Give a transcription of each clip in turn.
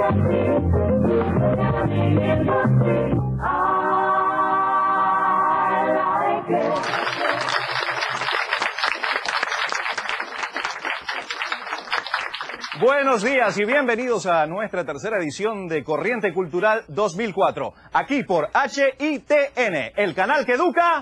Buenos días y bienvenidos a nuestra tercera edición de Corriente Cultural 2004, aquí por HITN, el canal que educa.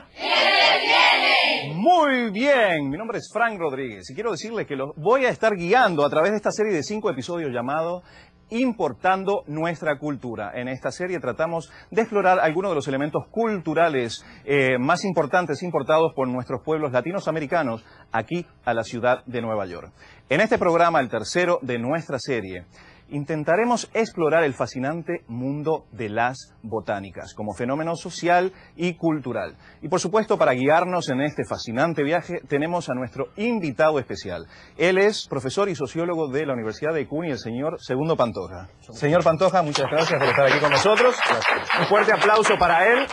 Muy bien, mi nombre es Frank Rodríguez y quiero decirles que los voy a estar guiando a través de esta serie de 5 episodios llamado Importando Nuestra Cultura. En esta serie tratamos de explorar algunos de los elementos culturales más importantes importados por nuestros pueblos latinoamericanos aquí a la ciudad de Nueva York. En este programa, el tercero de nuestra serie, intentaremos explorar el fascinante mundo de las botánicas como fenómeno social y cultural. Y por supuesto, para guiarnos en este fascinante viaje, tenemos a nuestro invitado especial. Él es profesor y sociólogo de la Universidad de CUNY, el señor Segundo Pantoja. Señor Pantoja, muchas gracias por estar aquí con nosotros. Un fuerte aplauso para él.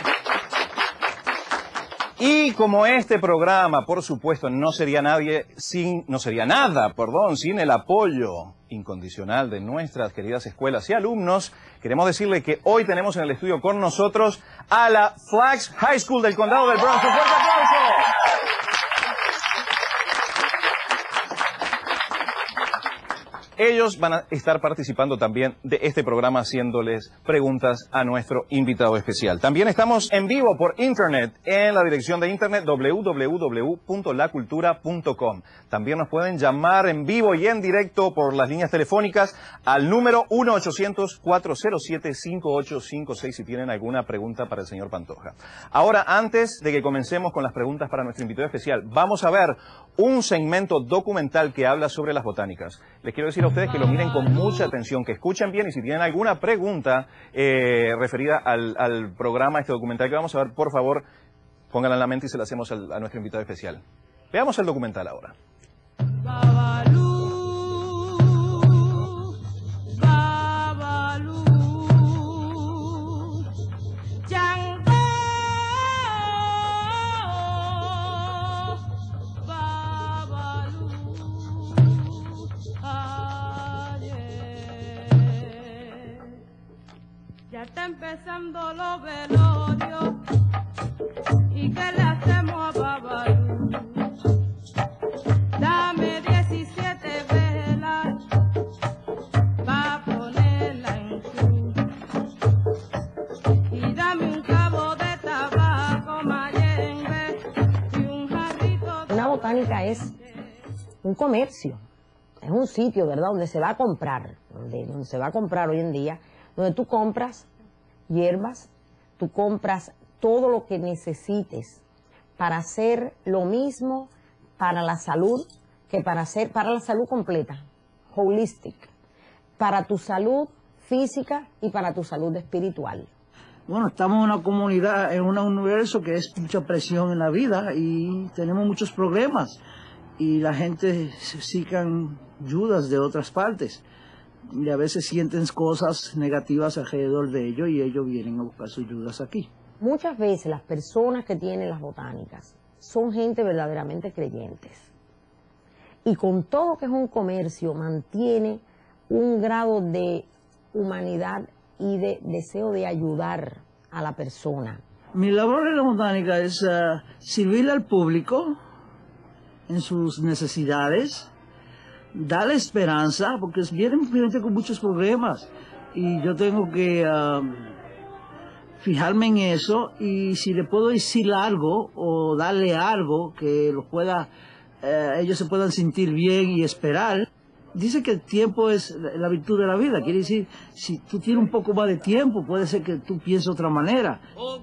Y como este programa, por supuesto, no sería nada sin el apoyo incondicional de nuestras queridas escuelas y alumnos, queremos decirle que hoy tenemos en el estudio con nosotros a la Flax High School del Condado del Bronx. ¡Un fuerte aplauso! Ellos van a estar participando también de este programa haciéndoles preguntas a nuestro invitado especial. También estamos en vivo por internet en la dirección de internet www.lacultura.com. También nos pueden llamar en vivo y en directo por las líneas telefónicas al número 1-800-407-5856 si tienen alguna pregunta para el señor Pantoja. Ahora, antes de que comencemos con las preguntas para nuestro invitado especial, vamos a ver un segmento documental que habla sobre las botánicas. Les quiero decir a ustedes que lo miren con mucha atención, que escuchen bien y si tienen alguna pregunta referida al programa, este documental que vamos a ver, por favor, pónganla en la mente y se la hacemos a nuestro invitado especial. Veamos el documental ahora. Ya está empezando los velorios y ¿qué le hacemos a Babalú? Dame 17 velas pa' ponerla en cruz y dame un cabo de tabaco, mayembe y un jarrito de... Una botánica es un comercio, es un sitio, ¿verdad?, donde se va a comprar, donde se va a comprar hoy en día, donde tú compras hierbas, tú compras todo lo que necesites para hacer lo mismo para la salud que para la salud completa, holistic, para tu salud física y para tu salud espiritual. Bueno, estamos en una comunidad, en un universo que es mucha presión en la vida y tenemos muchos problemas y la gente sican ayudas de otras partes. Y a veces sienten cosas negativas alrededor de ellos y ellos vienen a buscar sus ayudas aquí. Muchas veces las personas que tienen las botánicas son gente verdaderamente creyentes. Y con todo que es un comercio, mantiene un grado de humanidad y de deseo de ayudar a la persona. Mi labor en la botánica es servirle al público en sus necesidades, darle esperanza, porque vienen gente con muchos problemas y yo tengo que fijarme en eso y si le puedo decir algo o darle algo que los pueda, ellos se puedan sentir bien y esperar. Dice que el tiempo es la virtud de la vida, quiere decir, si tú tienes un poco más de tiempo, puede ser que tú pienses de otra manera.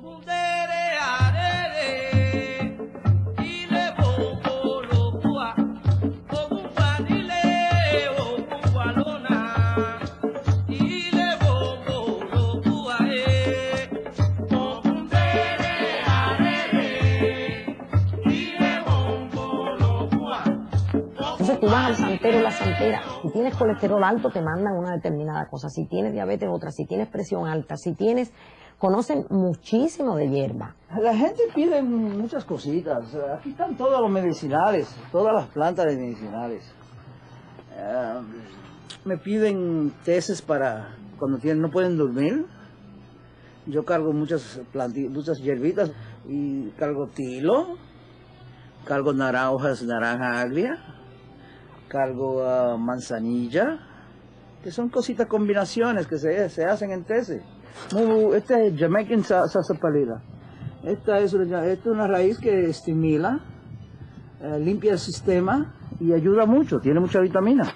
Tú vas al santero o la santera, si tienes colesterol alto te mandan una determinada cosa, si tienes diabetes otra, si tienes presión alta, si tienes... Conocen muchísimo de hierba. La gente pide muchas cositas, aquí están todos los medicinales, todas las plantas medicinales. Me piden tesis para cuando no pueden dormir. Yo cargo muchas hierbitas y cargo tilo, cargo hojas naranja agria, cargo manzanilla, que son cositas, combinaciones que se hacen en teces. Este es Jamaican sarsaparilla. Esta es una raíz que estimula, limpia el sistema y ayuda mucho, tiene mucha vitamina.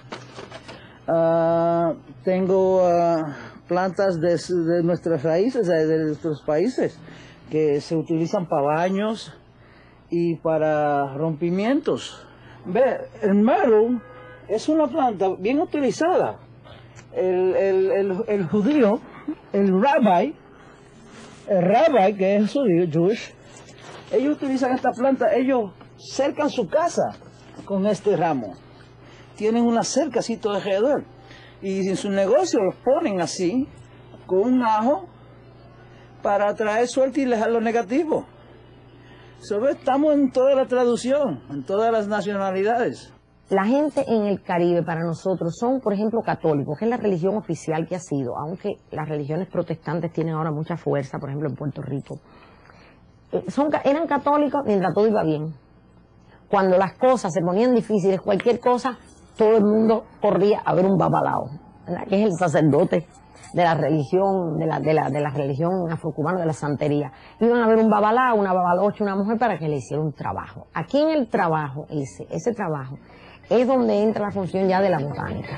Tengo plantas de nuestras raíces, de nuestros países, que se utilizan para baños y para rompimientos. Ve, el myrtle es una planta bien utilizada. El judío, el rabbi, que es judío, Jewish, ellos utilizan esta planta, ellos cercan su casa con este ramo. Tienen una cerca así todo alrededor. Y en su negocio los ponen así, con un ajo, para atraer suerte y dejar lo negativo. Estamos en toda la traducción, en todas las nacionalidades. La gente en el Caribe para nosotros son, por ejemplo, católicos, que es la religión oficial que ha sido, aunque las religiones protestantes tienen ahora mucha fuerza, por ejemplo en Puerto Rico. Eran católicos mientras todo iba bien. Cuando las cosas se ponían difíciles, cualquier cosa, todo el mundo corría a ver un babalao, ¿verdad? Que es el sacerdote de la religión, de la religión afrocubana, de la santería. Iban a ver un babalao, una babalocha, una mujer para que le hiciera un trabajo. Aquí en el trabajo, ese trabajo, es donde entra la función ya de la botánica.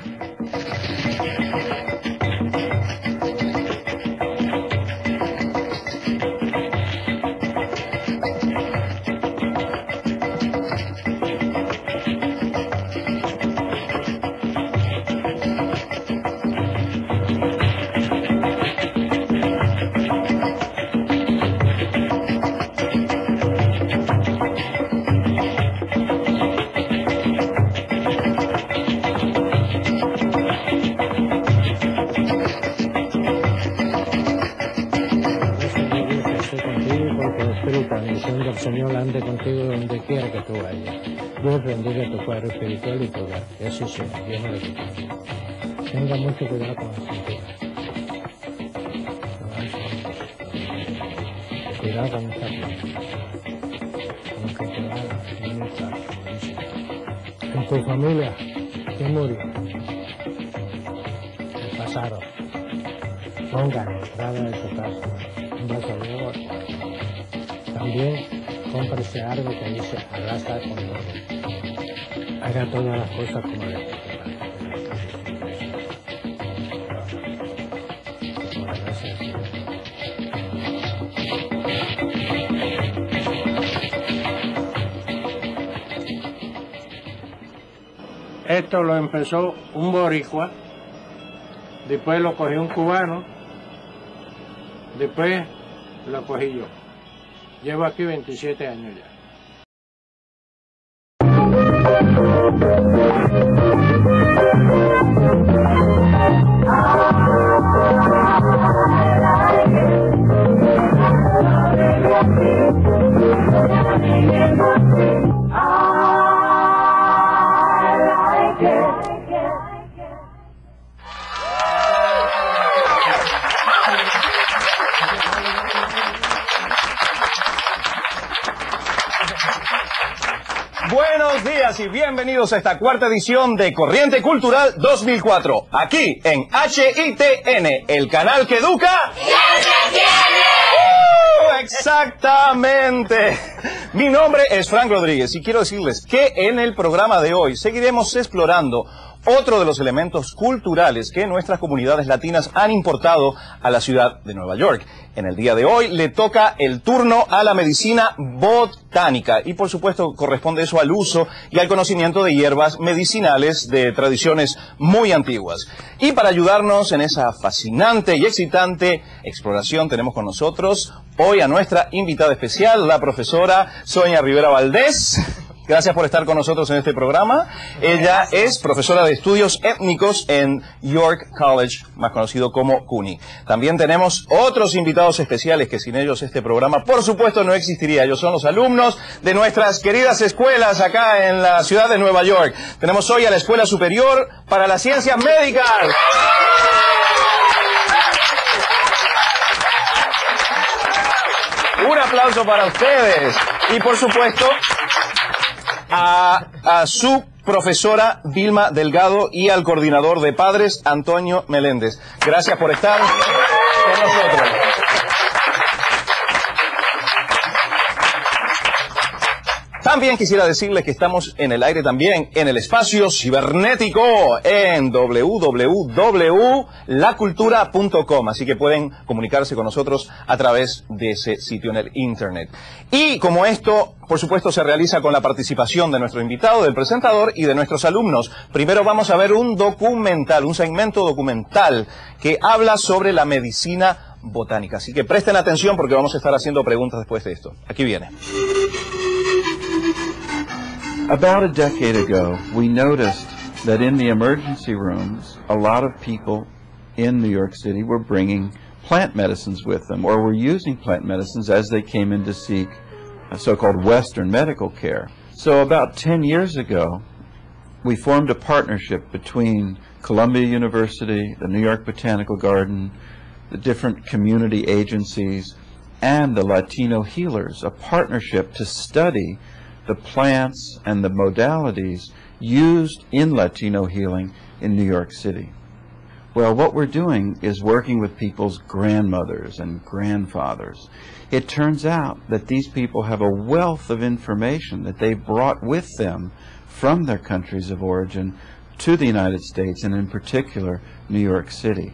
El Señor ande contigo donde quiera que tú vayas. Dios bendiga tu cuadro espiritual y tu hogar. Eso sí, Dios no le quita. Tenga mucho cuidado con la cintura. Cuidado con esta planta. Aunque te haga mucha. En tu familia, ¿quién murió? El pasado. Ponga en la entrada de tu casa un vaso de agua. También cómprese algo que dice arrasa con oro. Haga todas las cosas como le toca. Esto lo empezó un boricua, después lo cogió un cubano, después lo cogí yo. Llevo aquí 27 años ya. Buenos días y bienvenidos a esta cuarta edición de Corriente Cultural 2004, aquí en HITN, el canal que educa y entretiene. Exactamente. Mi nombre es Frank Rodríguez y quiero decirles que en el programa de hoy seguiremos explorando otro de los elementos culturales que nuestras comunidades latinas han importado a la ciudad de Nueva York. En el día de hoy le toca el turno a la medicina botánica y por supuesto corresponde eso al uso y al conocimiento de hierbas medicinales de tradiciones muy antiguas. Y para ayudarnos en esa fascinante y excitante exploración tenemos con nosotros hoy a nuestra invitada especial, la profesora Sonia Rivera Valdés. Gracias por estar con nosotros en este programa. Ella es profesora de estudios étnicos en York College, más conocido como CUNY. También tenemos otros invitados especiales que sin ellos este programa, por supuesto, no existiría. Ellos son los alumnos de nuestras queridas escuelas acá en la ciudad de Nueva York. Tenemos hoy a la Escuela Superior para las Ciencias Médicas. aplauso para ustedes. Y por supuesto, a su profesora Vilma Delgado y al coordinador de padres, Antonio Meléndez. Gracias por estar con nosotros. También quisiera decirles que estamos en el aire también en el espacio cibernético en www.lacultura.com, así que pueden comunicarse con nosotros a través de ese sitio en el internet. Y como esto, por supuesto, se realiza con la participación de nuestro invitado, del presentador y de nuestros alumnos. Primero vamos a ver un documental, un segmento documental que habla sobre la medicina botánica. Así que presten atención porque vamos a estar haciendo preguntas después de esto. Aquí viene. About a decade ago, we noticed that in the emergency rooms, a lot of people in New York City were bringing plant medicines with them, or were using plant medicines as they came in to seek so-called Western medical care. So about 10 years ago, we formed a partnership between Columbia University, the New York Botanical Garden, the different community agencies, and the Latino Healers, a partnership to study the plants and the modalities used in Latino healing in New York City. Well, what we're doing is working with people's grandmothers and grandfathers. It turns out that these people have a wealth of information that they brought with them from their countries of origin to the United States, and in particular, New York City.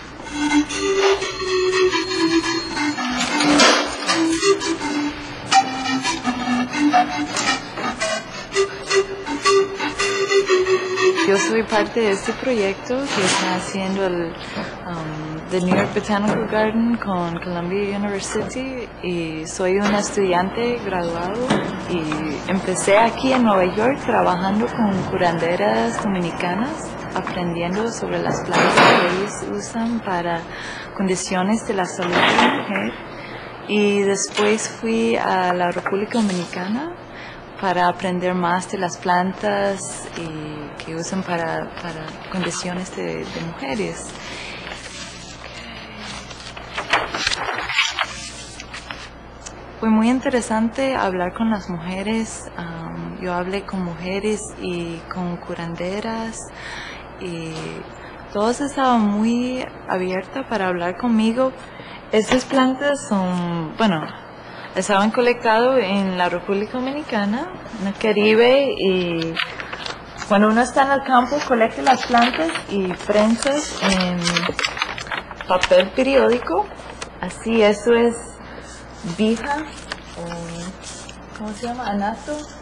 Yo soy parte de este proyecto que está haciendo el The New York Botanical Garden con Columbia University, y soy una estudiante graduado y empecé aquí en Nueva York trabajando con curanderas dominicanas, aprendiendo sobre las plantas que ellos usan para condiciones de la salud de la mujer, y después fui a la República Dominicana para aprender más de las plantas que usan para condiciones de mujeres. Fue muy interesante hablar con las mujeres. Yo hablé con mujeres y con curanderas, y todas estaban muy abiertas para hablar conmigo. Estas plantas son, estaban colectadas en la República Dominicana, en el Caribe, y cuando uno está en el campo colecta las plantas y prensas en papel periódico. Así, eso es vija, o ¿cómo se llama? Anato.